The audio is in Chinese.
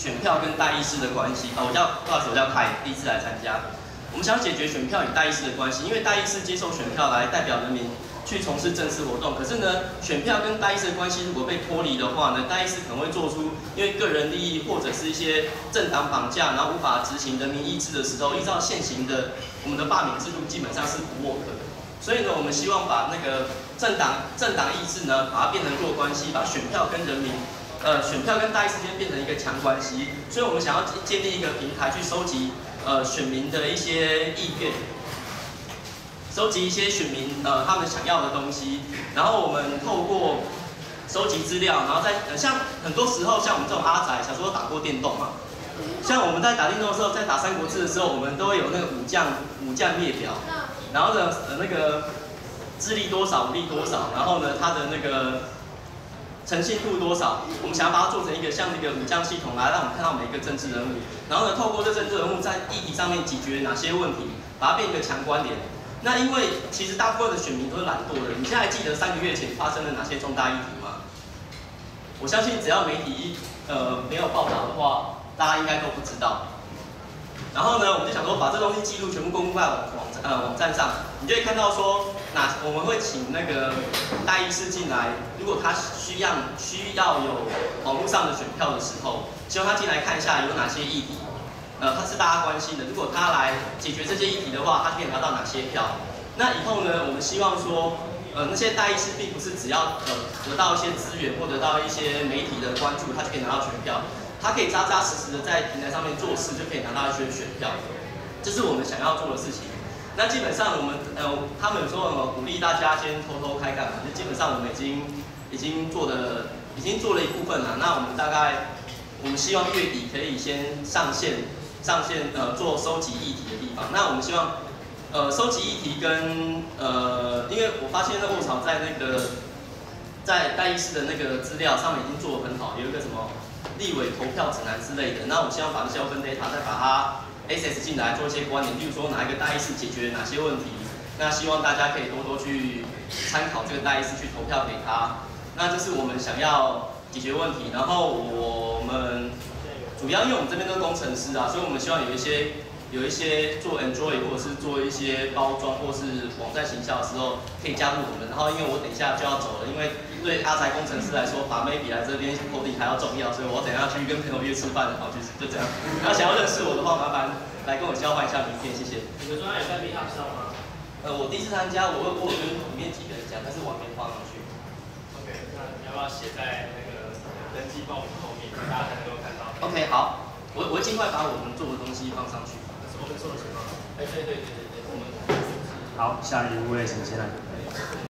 选票跟代议士的关系。不好意思，我叫凯，第一次来参加。我们想解决选票与代议士的关系，因为代议士接受选票来代表人民去从事政治活动，可是呢，选票跟代议士的关系如果被脱离的话呢，代议士可能会做出因为个人利益或者是一些政党绑架，然后无法执行人民意志的时候，依照现行的我们的罢免制度基本上是不 work 的。所以呢，我们希望把那个政党意志呢，把它变成弱关系，把选票跟人民。选票跟代议士之间变成一个强关系，所以我们想要建立一个平台去收集选民的一些意愿，收集一些选民他们想要的东西，然后我们透过收集资料，然后像很多时候像我们这种阿宅，小时候打过电动嘛，像我们在打电动的时候，在打三国志的时候，我们都会有那个武将列表，然后呢那个智力多少，武力多少，然后呢他的那个。诚信度多少？我们想要把它做成一个像那个武将系统来让我们看到每一个政治人物，然后呢，透过这政治人物在议题上面解决哪些问题，把它变一个强关联。那因为其实大部分的选民都是懒惰的，你现在还记得3个月前发生了哪些重大议题吗？我相信只要媒体没有报道的话，大家应该都不知道。然后呢，我们就想说把这东西记录全部公布在网站上，你就会看到说我们会请那个代议士进来，如果他需要有网络上的选票的时候，希望他进来看一下有哪些议题，他是大家关心的。如果他来解决这些议题的话，他可以拿到哪些票？那以后呢，我们希望说，那些代议士并不是只要得到一些资源或得到一些媒体的关注，他就可以拿到选票。他可以扎扎实实的在平台上面做事，就可以拿到一些选票，这是我们想要做的事情。那基本上我们他们说鼓励大家先偷偷开干嘛？那基本上我们已经做了一部分了。那我们希望月底可以先上线做收集议题的地方。那我们希望收集议题跟因为我发现那卧槽在代议士的那个资料上面已经做得很好，有一个什么。立委投票指南之类的，那我希望把这些 open data 再把它 access 进来做一些关联，例如说哪一个代议士解决哪些问题，那希望大家可以多多去参考这个代议士去投票给他，那这是我们想要解决问题。然后我们主要因为我们这边都是工程师啊，所以我们希望有一些做 Android 或者是做一些包装或是网站行销的时候可以加入我们。然后因为我等一下就要走了，因为对阿财工程师来说，把妹比来这边 coding 还要重要，所以我等一下去跟朋友约吃饭，好，就这样。那想要认识我的话，麻烦来跟我交换一下名片，谢谢。 你们专业有在 Meetup 上吗？ 我第一次参加，我跟里面几个人讲，但是我还没放上去。 OK， 那你要不要写在那个登记报名后面，大家才能够看到 ？OK， 好，我会尽快把我们做的东西放上去。 是 open source 吗？ 对，我们。 好，下一位请先来。